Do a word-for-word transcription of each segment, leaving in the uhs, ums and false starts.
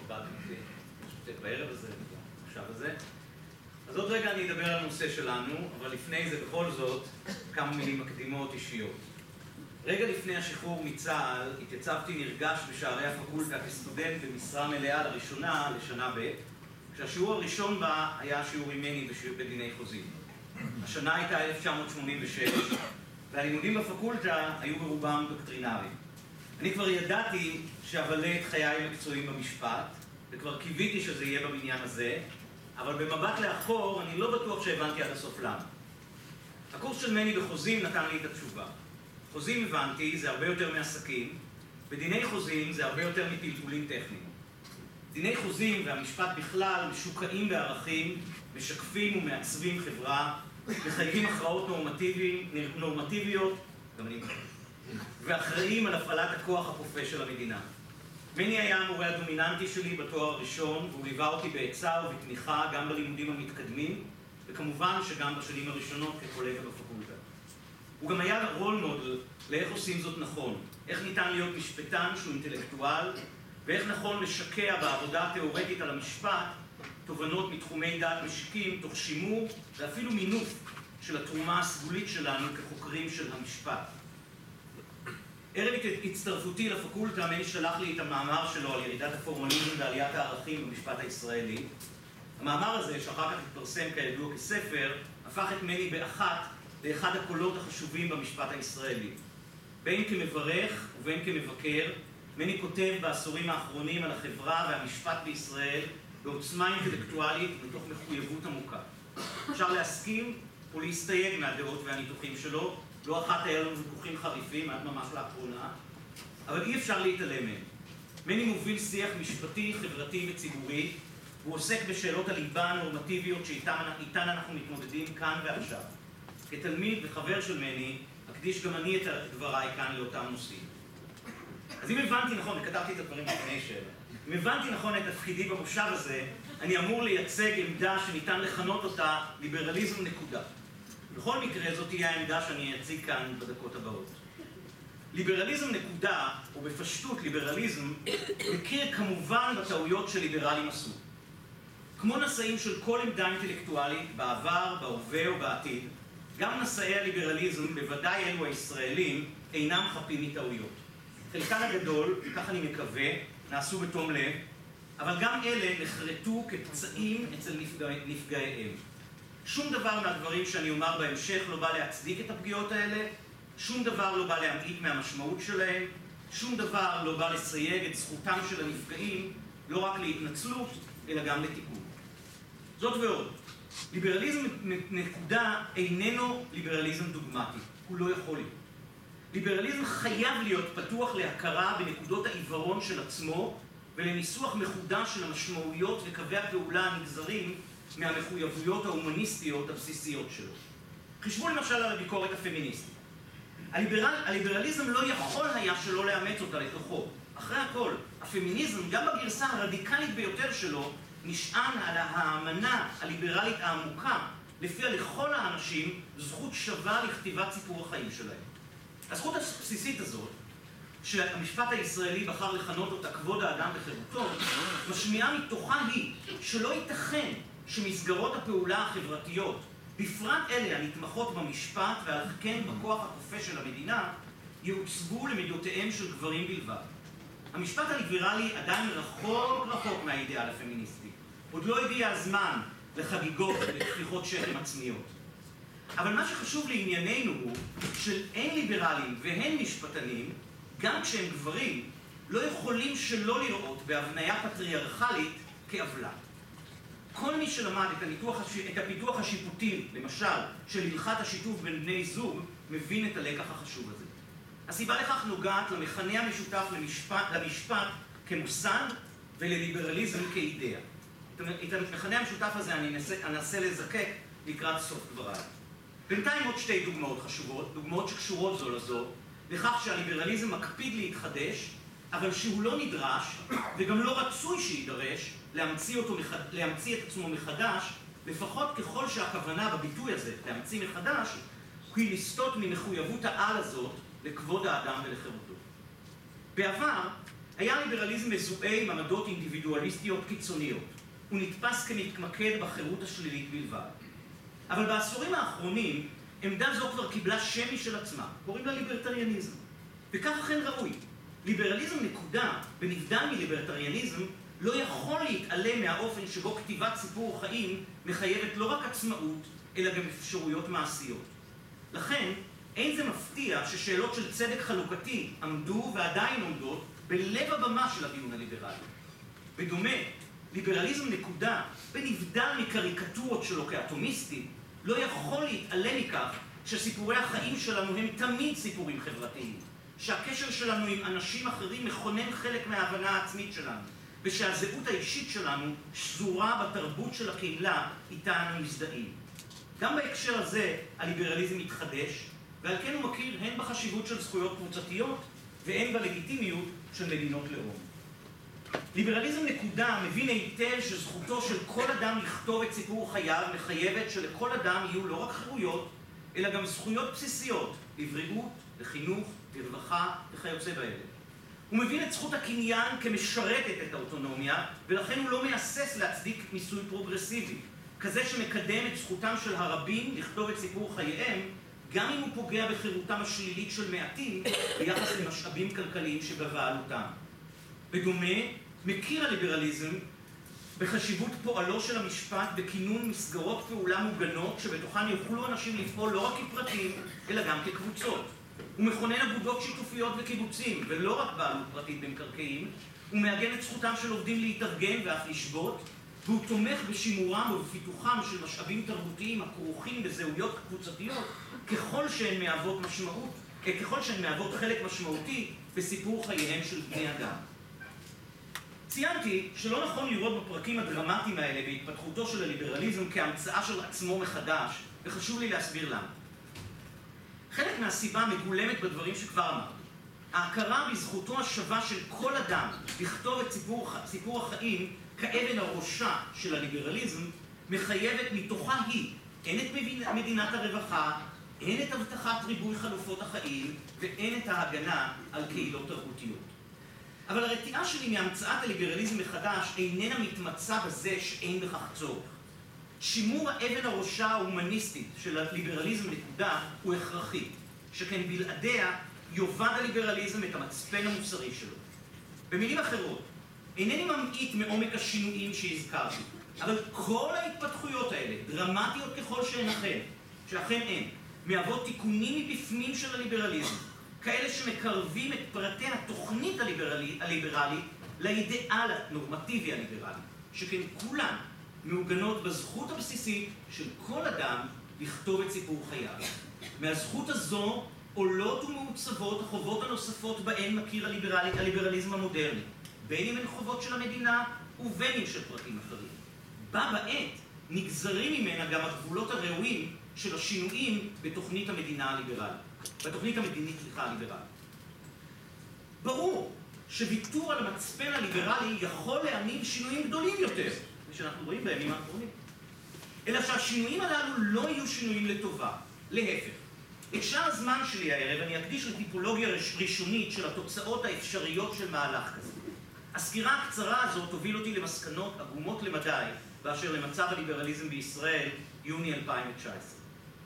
שבאתם להשתתף בערב הזה, עכשיו הזה. אז עוד רגע אני אדבר על הנושא שלנו, אבל לפני זה בכל זאת כמה מילים מקדימות אישיות. רגע לפני השחרור מצה"ל התייצבתי נרגש בשערי הפקולטה כסטודנט במשרה מלאה לראשונה לשנה ב', כשהשיעור הראשון בה היה שיעור ממני בדיני חוזים. השנה הייתה אלף תשע מאות שמונים ושש, והלימודים בפקולטה היו ברובם דוקטרינריים. אני כבר ידעתי שאבלה את חיי המקצועיים במשפט, וכבר קיוויתי שזה יהיה בבניין הזה, אבל במבט לאחור אני לא בטוח שהבנתי עד הסוף למה. הקורס של מני בחוזים נתן לי את התשובה. חוזים הבנתי, זה הרבה יותר מעסקים, בדיני חוזים זה הרבה יותר מפלפולים טכניים. דיני חוזים והמשפט בכלל משוקעים בערכים, משקפים ומעצבים חברה, מחייבים הכרעות נורמטיביות, גם אני ואחראים על הפעלת הכוח הכופה של המדינה. מני היה המורה הדומיננטי שלי בתואר הראשון, והוא ליווה אותי בעצה ובתמיכה גם בלימודים המתקדמים, וכמובן שגם בשנים הראשונות כקולגה בפקולטה. הוא גם היה רול מודל לאיך עושים זאת נכון, איך ניתן להיות משפטן שהוא אינטלקטואל, ואיך נכון לשקע בעבודה התיאורטית על המשפט תובנות מתחומי דעת משיקים תוך שימור ואפילו מינוף של התרומה הסגולית שלנו כחוקרים של המשפט. ערב הצטרפותי לפקולטה, מני שלח לי את המאמר שלו על ירידת הפורמליזם ועליית הערכים במשפט הישראלי. המאמר הזה, שאחר כך התפרסם כידוע כספר, הפך את מני באחת לאחד הקולות החשובים במשפט הישראלי. בין כמברך ובין כמבקר, מני כותב בעשורים האחרונים על החברה והמשפט בישראל בעוצמה אינטלקטואלית ומתוך מחויבות עמוקה. אפשר להסכים או להסתייג מהדעות והניתוחים שלו, לא אחת היה לנו ויכוחים חריפים עד ממש לאחרונה, אבל אי אפשר להתעלם מהם. מני מוביל שיח משפטי, חברתי וציבורי, הוא עוסק בשאלות הליבה הנורמטיביות שאיתן אנחנו מתמודדים כאן ועכשיו. כתלמיד וחבר של מני, אקדיש גם אני את דבריי כאן לאותם נושאים. אז אם הבנתי נכון, וכתבתי את הדברים לפני שאלה, אם הבנתי נכון את תפקידי במושב הזה, אני אמור לייצג עמדה שניתן לכנות אותה ליברליזם נקודה. בכל מקרה זאת תהיה העמדה שאני אציג כאן בדקות הבאות. ליברליזם נקודה, או בפשטות ליברליזם, מכיר כמובן בטעויות שליברלים עשו. כמו נשאים של כל עמדה אינטלקטואלית, בעבר, בהווה או בעתיד, גם נשאי הליברליזם, בוודאי אלו הישראלים, אינם חפים מטעויות. חלקן הגדול, כך אני מקווה, נעשו בתום לב, אבל גם אלה נחרטו כפצעים אצל נפגע... נפגעיהם. שום דבר מהדברים שאני אומר בהמשך לא בא להצדיק את הפגיעות האלה, שום דבר לא בא להמעיט מהמשמעות שלהם, שום דבר לא בא לסייג את זכותם של הנפגעים, לא רק להתנצלות, אלא גם לתיקון. זאת ועוד, ליברליזם נקודה איננו ליברליזם דוגמטי, הוא לא יכול להיות. ליברליזם חייב להיות פתוח להכרה בנקודות העיוורון של עצמו ולניסוח מחודש של המשמעויות וקווי הפעולה הנגזרים מהמחויבויות ההומניסטיות הבסיסיות שלו. חשבו למשל על הביקורת הפמיניסטית. הליברל, הליברליזם לא יכול היה שלא לאמץ אותה לתוכו. אחרי הכל, הפמיניזם, גם בגרסה הרדיקלית ביותר שלו, נשען על האמנה הליברלית העמוקה, לפיה לכל האנשים זכות שווה לכתיבת סיפור החיים שלהם. הזכות הבסיסית הזאת, שהמשפט הישראלי בחר לכנות אותה כבוד האדם וחירותו, משמיעה מתוכה היא שלא ייתכן שמסגרות הפעולה החברתיות, בפרט אלה הנתמכות במשפט ועל כן בכוח הכופה של המדינה, יעוצבו למידותיהם של גברים בלבד. המשפט הליברלי עדיין רחוק רחוק מהאידאל הפמיניסטי. עוד לא הגיע הזמן לחגיגות ולטפיחות שכם עצמיות. אבל מה שחשוב לענייננו הוא שאין ליברלים והן משפטנים, גם כשהם גברים, לא יכולים שלא לראות בהבניה פטריארכלית כעוולה. כל מי שלמד את, הניתוח, את הפיתוח השיפוטי, למשל, של הלכת השיתוף בין בני זוג, מבין את הלקח החשוב הזה. הסיבה לכך נוגעת למכנה המשותף למשפט, למשפט כמושג ולליברליזם כאידאה. את המכנה המשותף הזה אני אנסה, אנסה לזקק לקראת סוף דבריי. בינתיים עוד שתי דוגמאות חשובות, דוגמאות שקשורות זו לזו, לכך שהליברליזם מקפיד להתחדש, אבל שהוא לא נדרש, וגם לא רצוי שידרש, להמציא, אותו, להמציא את עצמו מחדש, לפחות ככל שהכוונה בביטוי הזה, להמציא מחדש, היא לסטות ממחויבות העל הזאת לכבוד האדם ולחירותו. בעבר, היה ליברליזם מזוהה עם עמדות אינדיבידואליסטיות קיצוניות. הוא נתפס כמתמקד בחירות השלילית בלבד. אבל בעשורים האחרונים, עמדה זו כבר קיבלה שם משל עצמה, קוראים לה ליברטריאניזם. וכך אכן ראוי. ליברליזם נקודה, בנבדל מליברטריאניזם, לא יכול להתעלם מהאופן שבו כתיבת סיפור חיים מחייבת לא רק עצמאות, אלא גם אפשרויות מעשיות. לכן, אין זה מפתיע ששאלות של צדק חלוקתי עמדו ועדיין עומדות בלב הבמה של הדיון הליברלי. בדומה, ליברליזם נקודה, בנבדל מקריקטורות שלו כאטומיסטי, לא יכול להתעלם מכך שסיפורי החיים שלנו הם תמיד סיפורים חברתיים, שהקשר שלנו עם אנשים אחרים מכונן חלק מההבנה העצמית שלנו, ושהזהות האישית שלנו שזורה בתרבות של הקהילה איתה אנו מזדהים. גם בהקשר הזה הליברליזם מתחדש, ועל כן הוא מכיר הן בחשיבות של זכויות קבוצתיות והן בלגיטימיות של מדינות לאום. ליברליזם נקודה מבין היטב שזכותו של כל אדם לכתוב את סיפור חייו מחייבת שלכל אדם יהיו לא רק חירויות, אלא גם זכויות בסיסיות, לבריאות, לחינוך, לרווחה וכיוצא באלה. הוא מבין את זכות הקניין כמשרתת את האוטונומיה, ולכן הוא לא מהסס להצדיק מיסוי פרוגרסיבי, כזה שמקדם את זכותם של הרבים לכתוב את סיפור חייהם, גם אם הוא פוגע בחירותם השלילית של מעטים ביחס למשאבים כלכליים שבבעלותם. בדומה, מכיר הליברליזם בחשיבות פועלו של המשפט בכינון מסגרות פעולה מוגנות שבתוכן יוכלו אנשים לפעול לא רק כפרטים, אלא גם כקבוצות. הוא מכונן אגודות שיתופיות וקיבוצים, ולא רק בעלות פרטית במקרקעין. הוא מעגן את זכותם של עובדים להתארגן ואף לשבות, והוא תומך בשימורם ובפיתוחם של משאבים תרבותיים הכרוכים בזהויות קבוצתיות, ככל שהן מהוות משמעות, ככל שהן מהוות חלק משמעותי בסיפור חייהם של בני אדם. ציינתי שלא נכון לראות בפרקים הדרמטיים האלה בהתפתחותו של הליברליזם כהמצאה של עצמו מחדש, וחשוב לי להסביר למה. חלק מהסיבה מגולמת בדברים שכבר אמרתי. ההכרה בזכותו השווה של כל אדם לכתוב את סיפור, סיפור החיים כאבן הראשה של הליברליזם, מחייבת מתוכה היא הן את מדינת הרווחה, הן את הבטחת ריבוי חלופות החיים, והן את ההגנה על קהילות תרבותיות. אבל הרתיעה שלי מהמצאת הליברליזם מחדש איננה מתמצה בזה שאין בכך צורך. שימור האבן הראשה ההומניסטית של הליברליזם נקודה הוא הכרחי, שכן בלעדיה יובד הליברליזם את המצפן המוסרי שלו. במילים אחרות, אינני ממעיט מעומק השינויים שהזכרתי, אבל כל ההתפתחויות האלה, דרמטיות ככל שהן אכן, שאכן הן, מהוות תיקונים מבפנים של הליברליזם, כאלה שמקרבים את פרטי התוכנית הליברלית, הליברלית לאידאל הנורמטיבי הליברלי, שכן כולן מעוגנות בזכות הבסיסית של כל אדם לכתוב את סיפור חייו. מהזכות הזו עולות ומעוצבות החובות הנוספות בהן מכיר הליברלי, הליברליזם המודרני, בין אם הן חובות של המדינה ובין אם של פרטים אחרים. בה בעת נגזרים ממנה גם הגבולות הראויים של השינויים בתוכנית המדינה הליברלית. בתוכנית המדינית, סליחה, הליברלית. ברור שוויתור על המצפן הליברלי יכול להניב שינויים גדולים יותר, שאנחנו רואים בימים האחרונים. אלא שהשינויים הללו לא יהיו שינויים לטובה, להפך. את שאר הזמן שלי הערב אני אקדיש לטיפולוגיה ראשונית של התוצאות האפשריות של מהלך כזה. הסקירה הקצרה הזאת תוביל אותי למסקנות עגומות למדי באשר למצב הליברליזם בישראל, יוני אלפיים תשע עשרה.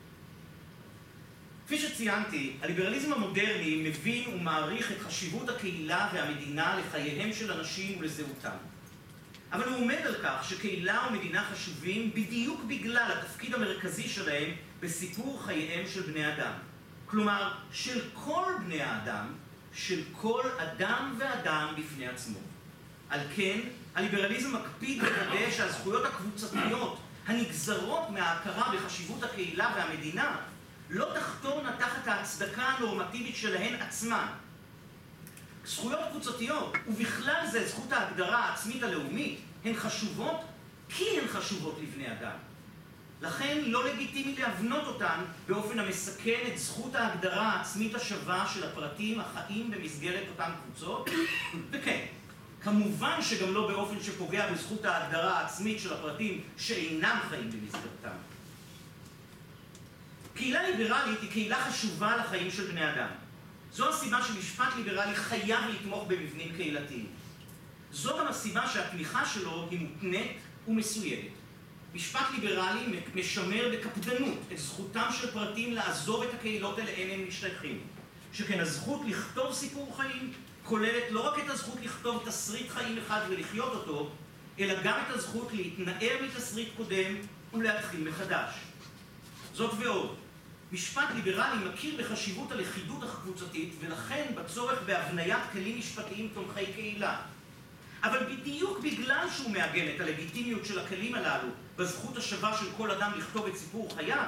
כפי שציינתי, הליברליזם המודרני מבין ומעריך את חשיבות הקהילה והמדינה לחייהם של אנשים ולזהותם. אבל הוא עומד על כך שקהילה ומדינה חשובים בדיוק בגלל התפקיד המרכזי שלהם בסיפור חייהם של בני אדם. כלומר, של כל בני האדם, של כל אדם ואדם בפני עצמו. על כן, הליברליזם מקפיד לוודא שהזכויות הקבוצתיות הנגזרות מההכרה בחשיבות הקהילה והמדינה לא תחתורנה תחת ההצדקה הנורמטיבית שלהן עצמן. זכויות קבוצתיות, ובכלל זה זכות ההגדרה העצמית הלאומית, הן חשובות כי הן חשובות לבני אדם. לכן לא לגיטימי להבנות אותן באופן המסכן את זכות ההגדרה העצמית השווה של הפרטים החיים במסגרת אותן קבוצות, וכן, כמובן שגם לא באופן שפוגע בזכות ההגדרה העצמית של הפרטים שאינם חיים במסגרתם. קהילה ליברלית היא קהילה חשובה לחיים של בני אדם. זו הסיבה שמשפט ליברלי חייב לתמוך במבנים קהילתיים. זו גם הסיבה שהתמיכה שלו היא מותנית ומסוימת. משפט ליברלי משמר בקפדנות את זכותם של פרטים לעזוב את הקהילות אליהן הם משתייכים. שכן הזכות לכתוב סיפור חיים כוללת לא רק את הזכות לכתוב תסריט חיים אחד ולחיות אותו, אלא גם את הזכות להתנער מתסריט קודם ולהתחיל מחדש. זאת ועוד, משפט ליברלי מכיר בחשיבות הלכידות הקבוצתית ולכן בצורך בהבניית כלים משפטיים תומכי קהילה. אבל בדיוק בגלל שהוא מעגן את הלגיטימיות של הכלים הללו בזכות השווה של כל אדם לכתוב את סיפור חייו,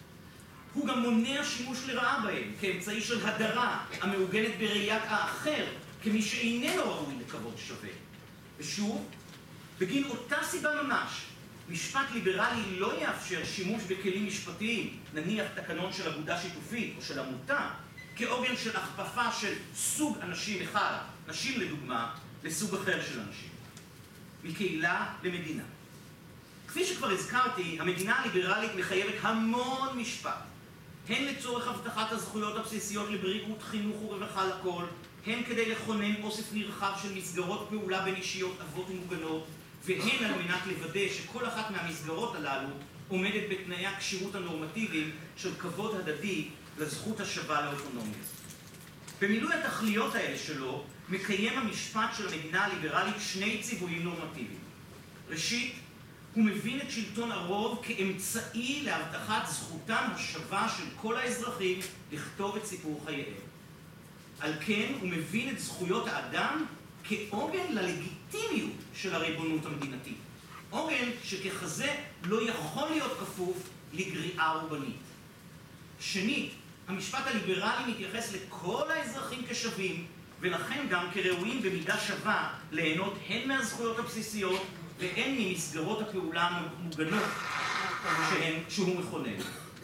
הוא גם מונע שימוש לרעה בהם כאמצעי של הדרה המעוגנת בראיית האחר כמי שאיננו ראוי לכבוד שווה. ושוב, בגין אותה סיבה ממש, משפט ליברלי לא יאפשר שימוש בכלים משפטיים, נניח תקנון של אגודה שיתופית או של עמותה, כעוגן של הכפפה של סוג אנשים אחד, נשים לדוגמה, לסוג אחר של אנשים. מקהילה למדינה. כפי שכבר הזכרתי, המדינה הליברלית מחייבת המון משפט. הן לצורך הבטחת הזכויות הבסיסיות לבריאות, חינוך ורווחה לכל, הן כדי לכונן אוסף נרחב של מסגרות פעולה בין אישיות אבות ומוגנות, והן על מנת לוודא שכל אחת מהמסגרות הללו עומדת בתנאי הכשירות הנורמטיביים של כבוד הדדי לזכות השווה לאוטונומיה. במילוי התכליות האלה שלו, מקיים המשפט של המדינה הליברלית שני ציוויים נורמטיביים. ראשית, הוא מבין את שלטון הרוב כאמצעי להבטחת זכותם השווה של כל האזרחים לכתוב את סיפור חייהם. על כן, הוא מבין את זכויות האדם כעוגן ללגיטימיות של הריבונות המדינתית. עוגן שככזה לא יכול להיות כפוף לגריעה רובנית. שנית, המשפט הליברלי מתייחס לכל האזרחים כשווים, ולכן גם כראויים במידה שווה ליהנות הן מהזכויות הבסיסיות והן ממסגרות הפעולה המוגנות שהן, שהוא מכונן.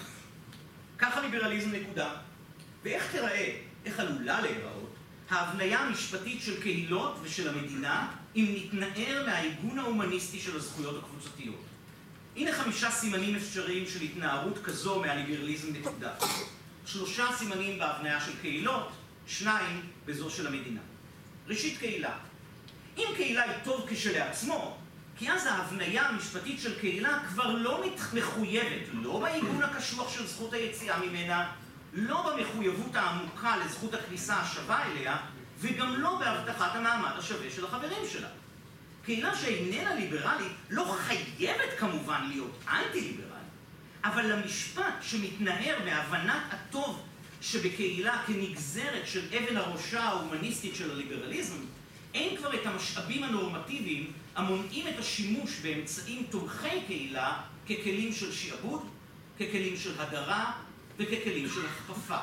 ככה ליברליזם נקודה. ואיך תראה, איך עלולה להיראות, ההבניה המשפטית של קהילות ושל המדינה אם נתנער מהעיגון ההומניסטי של הזכויות הקבוצתיות. הנה חמישה סימנים אפשריים של התנערות כזו מהליברליזם נקודה. שלושה סימנים בהבניה של קהילות, שניים בזו של המדינה. ראשית, קהילה. אם קהילה היא טוב כשלעצמו, כי אז ההבניה המשפטית של קהילה כבר לא מחויבת, לא בעיגון הקשוח של זכות היציאה ממנה, לא במחויבות העמוקה לזכות הכניסה השווה אליה, וגם לא בהבטחת המעמד השווה של החברים שלה. קהילה שאיננה ליברלית לא חייבת כמובן להיות אנטי-ליברלית, אבל למשפט שמתנער מהבנת הטוב שבקהילה כנגזרת של אבן הראשה ההומניסטית של הליברליזם, אין כבר את המשאבים הנורמטיביים המונעים את השימוש באמצעים תומכי קהילה ככלים של שיעבוד, ככלים של הדרה וככלים של הכפפה.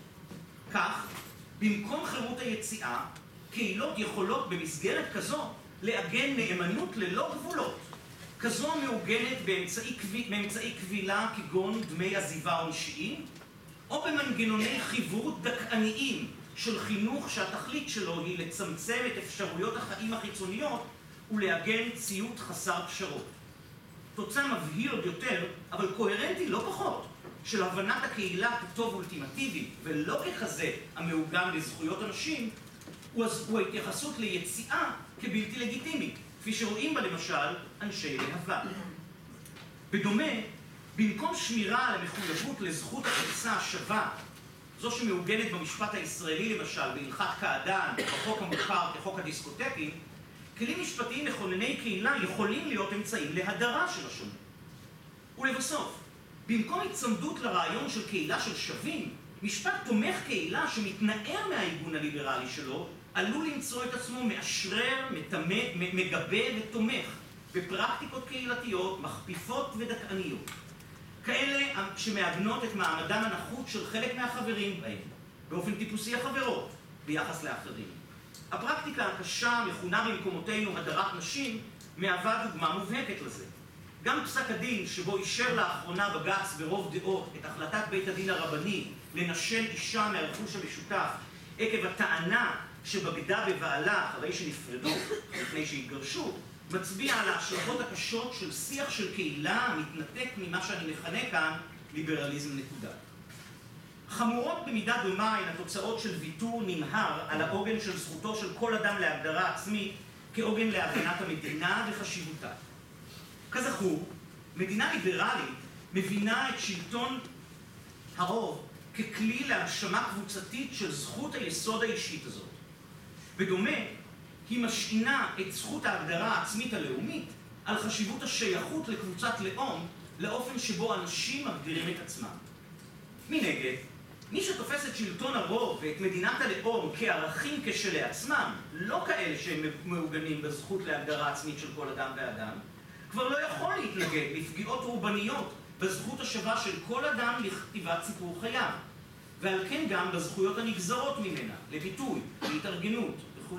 כך, במקום חירות היציאה, קהילות יכולות במסגרת כזו לעגן נאמנות ללא גבולות, כזו מעוגנת באמצעי, באמצעי קבילה כגון דמי עזיבה עונשיים, או במנגנוני חיוורות דכאניים של חינוך שהתכלית שלו היא לצמצם את אפשרויות החיים החיצוניות ולעגן ציות חסר פשרות. תוצא מבהיר עוד יותר, אבל קוהרנטי לא פחות, של הבנת הקהילה כטוב אולטימטיבי ולא ככזה המעוגן לזכויות אנשים, הוא ההתייחסות ליציאה כבלתי לגיטימית, כפי שרואים בה למשל אנשי להבה. בדומה, במקום שמירה על המחויבות לזכות הכניסה השווה, זו שמעוגנת במשפט הישראלי למשל, בהלכת קעדאן, בחוק המוכר כחוק הדיסקוטקים, כלים משפטיים מכונני קהילה יכולים להיות אמצעים להדרה של השונה. ולבסוף, במקום הצמדות לרעיון של קהילה של שווים, משפט תומך קהילה שמתנער מהעיגון הליברלי שלו, עלול למצוא את עצמו מאשרר, מתמד, מגבה ותומך בפרקטיקות קהילתיות, מכפיפות ודכאניות. כאלה שמעגנות את מעמדם הנחות של חלק מהחברים בהם, באופן טיפוסי החברות, ביחס לאחרים. הפרקטיקה הקשה המכונה במקומותינו הדרת נשים, מהווה דוגמה מובהקת לזה. גם פסק הדין שבו אישר לאחרונה בג"ץ ברוב דעות את החלטת בית הדין הרבני לנשל אישה מהרכוש המשותף עקב הטענה שבגדה בבעלה אחרי שנפרדו, לפני שהתגרשו, מצביע על ההשלכות הקשות של שיח של קהילה המתנתק ממה שאני מכנה כאן ליברליזם נקודה. חמורות במידה דומה הן התוצאות של ויתור נמהר על העוגן של זכותו של כל אדם להגדרה עצמית כעוגן להבנת המדינה וחשיבותה. כזכור, מדינה ליברלית מבינה את שלטון הרוב ככלי להגשמה קבוצתית של זכות היסוד האישית הזאת. בדומה, היא משעינה את זכות ההגדרה העצמית הלאומית על חשיבות השייכות לקבוצת לאום לאופן שבו אנשים מגדירים את עצמם. מנגד, מי שתופס את שלטון הרוב ואת מדינת הלאום כערכים כשלעצמם, לא כאלה שהם מעוגנים בזכות להגדרה עצמית של כל אדם ואדם, כבר לא יכול להתנגד לפגיעות רובניות בזכות השווה של כל אדם לכתיבת סיפור חייו, ועל כן גם בזכויות הנגזרות ממנה, לביטוי, להתארגנות וכו'.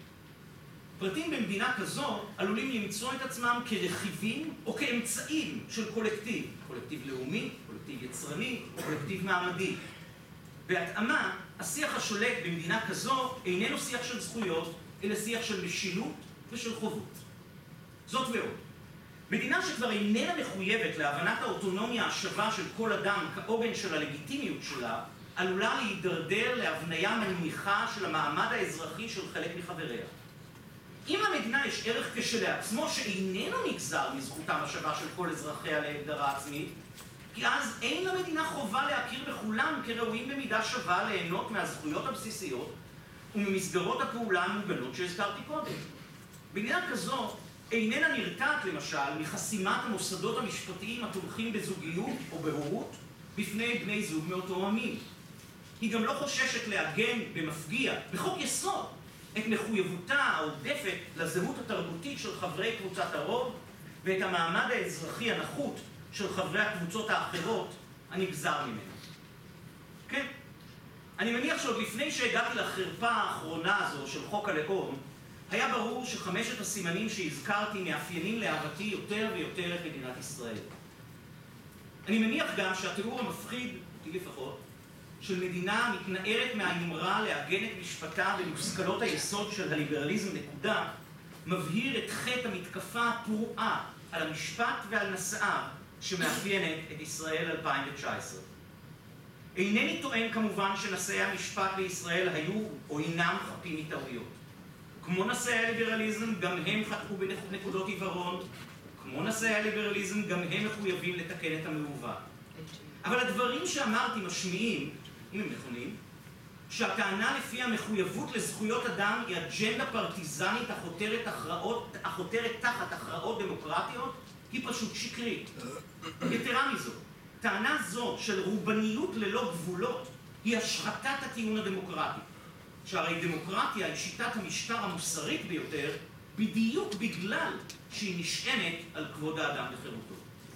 פרטים במדינה כזו עלולים למצוא את עצמם כרכיבים או כאמצעים של קולקטיב, קולקטיב לאומי, קולקטיב יצרני או קולקטיב מעמדי. בהתאמה, השיח השולט במדינה כזו איננו שיח של זכויות, אלא שיח של משילות ושל חובות. זאת ועוד. מדינה שכבר איננה מחויבת להבנת האוטונומיה השווה של כל אדם כעוגן של הלגיטימיות שלה, עלולה להידרדר להבניה מנמיכה של המעמד האזרחי של חלק מחבריה. אם למדינה יש ערך כשלעצמו שאיננו נגזר מזכותם השווה של כל אזרחיה להגדרה עצמית, כי אז אין למדינה חובה להכיר בכולם כראויים במידה שווה ליהנות מהזכויות הבסיסיות וממסגרות הפעולה המוגנות שהזכרתי קודם. מדינה כזו איננה נרתעת למשל מחסימת המוסדות המשפטיים התומכים בזוגיות או בהורות בפני בני זוג מאותו המין. היא גם לא חוששת לעגן במפגיע, בחוק יסוד, את מחויבותה העודפת לזהות התרבותית של חברי קבוצת הרוב ואת המעמד האזרחי הנחות של חברי הקבוצות האחרות הנגזר ממנו. כן, אני מניח שעוד לפני שהגעתי לחרפה האחרונה הזו של חוק הלאום, היה ברור שחמשת הסימנים שהזכרתי מאפיינים לאהבתי יותר ויותר את מדינת ישראל. אני מניח גם שהתיאור המפחיד, אותי לפחות, של מדינה מתנערת מהיומרה לעגן את משפטה במושכלות היסוד של הליברליזם נקודה, מבהיר את חטא המתקפה הפרועה על המשפט ועל נשאיו שמאפיינת את ישראל אלפיים תשע עשרה. אינני טוען כמובן שנשאי המשפט בישראל היו או אינם חפים מטעויות. כמו נשאי הליברליזם, גם הם חטאו בנקודות עיוורון, כמו נשאי הליברליזם, גם הם מחויבים לתקן את המעוות. אבל הדברים שאמרתי משמיעים, אם הם נכונים, שהטענה לפי המחויבות לזכויות אדם היא אג'נדה פרטיזנית החותרת, הכרעות, החותרת תחת הכרעות דמוקרטיות, היא פשוט שקרית. יתרה מזו, טענה זו של רובניות ללא גבולות היא השחתת הטיעון הדמוקרטי. שהרי דמוקרטיה היא שיטת המשטר המוסרית ביותר, בדיוק בגלל שהיא נשענת על כבוד האדם וחירותו.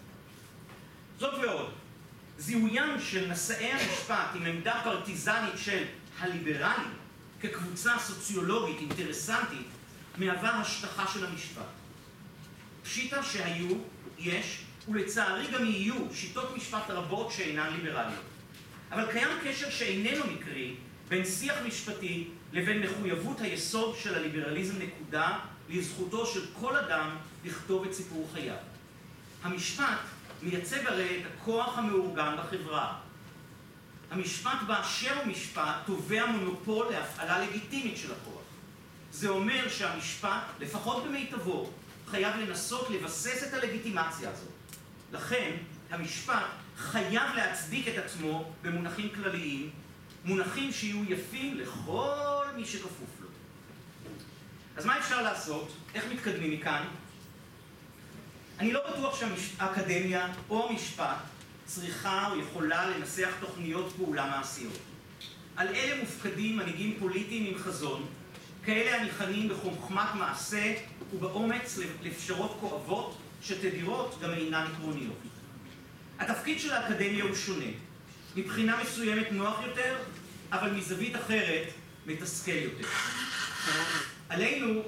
זאת ועוד, זיהוים של נשאי המשפט עם עמדה פרטיזנית של הליברלים כקבוצה סוציולוגית אינטרסנטית מהווה השטחה של המשפט. פשיטה שהיו, יש, ולצערי גם יהיו שיטות משפט רבות שאינן ליברליות. אבל קיים קשר שאיננו מקרי בין שיח משפטי לבין מחויבות היסוד של הליברליזם נקודה לזכותו של כל אדם לכתוב את סיפור חייו. המשפט מייצג הרי את הכוח המאורגן בחברה. המשפט באשר הוא משפט תובע מונופול להפעלה לגיטימית של הכוח. זה אומר שהמשפט, לפחות במיטבו, חייב לנסות לבסס את הלגיטימציה הזאת. לכן, המשפט חייב להצדיק את עצמו במונחים כלליים, מונחים שיהיו יפים לכל מי שכפוף לו. אז מה אפשר לעשות? איך מתקדמים מכאן? אני לא בטוח שהאקדמיה או המשפט צריכה או יכולה לנסח תוכניות פעולה מעשיות. על אלה מופקדים מנהיגים פוליטיים עם חזון, כאלה הניחנים בחוכמת מעשה ובאומץ לפשרות כואבות שתדירות גם אינן עקרוניות. התפקיד של האקדמיה הוא שונה. מבחינה מסוימת נוח יותר, אבל מזווית אחרת מתסכל יותר. עלינו,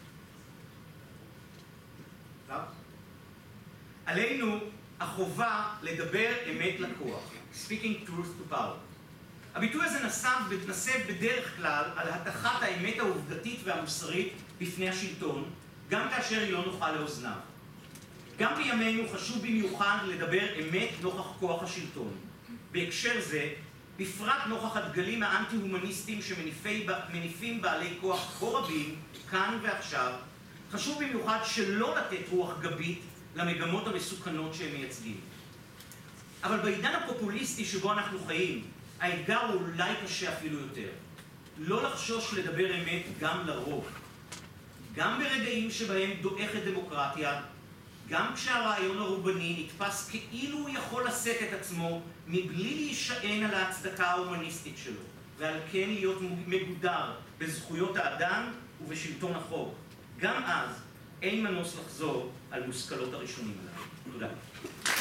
עלינו החובה לדבר אמת לכוח, speaking truth to power. הביטוי הזה נסב, נסב בדרך כלל על התחת האמת העובדתית והמוסרית בפני השלטון, גם כאשר היא לא נוחה לאוזניו. גם בימינו חשוב במיוחד לדבר אמת נוכח כוח השלטון. בהקשר זה, בפרט נוכח הדגלים האנטי-הומניסטיים שמניפים בעלי כוח כה רבים, כאן ועכשיו, חשוב במיוחד שלא לתת רוח גבית למגמות המסוכנות שהם מייצגים. אבל בעידן הפופוליסטי שבו אנחנו חיים, האתגר הוא אולי קשה אפילו יותר. לא לחשוש לדבר אמת גם לרוב. גם ברגעים שבהם דועכת דמוקרטיה, גם כשהרעיון הרובני נתפס כאילו הוא יכול לשאת את עצמו מבלי להישען על ההצדקה ההומניסטית שלו, ועל כן להיות מגודר בזכויות האדם ובשלטון החוק. גם אז אין מנוס לחזור על מושכלות הראשונים עליו. תודה.